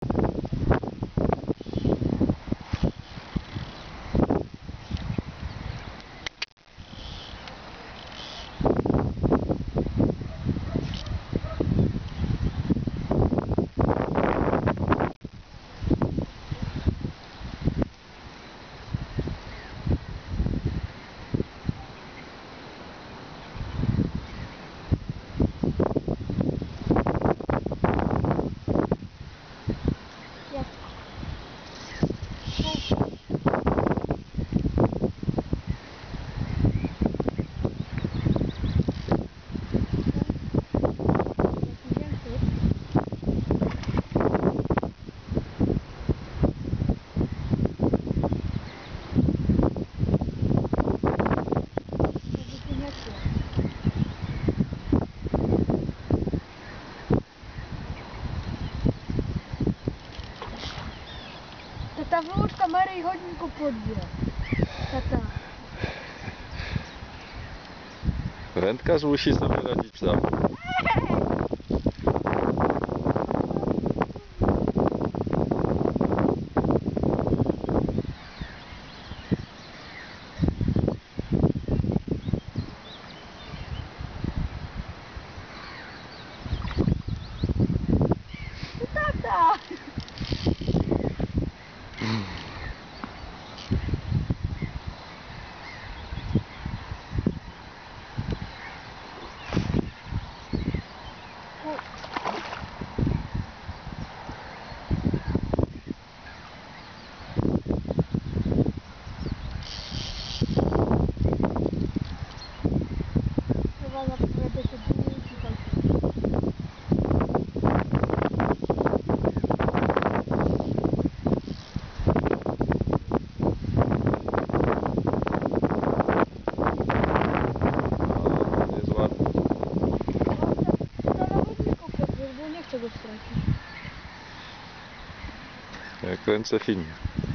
Tata, wyłącz kamerę i chodź mi go podbierz. Tata. Wędkarz musi sobie radzić sam. Tata! Chyba naprawdę się długi tam. Jest ładny. Bo nie chcę go stracić. Ja kręcę film.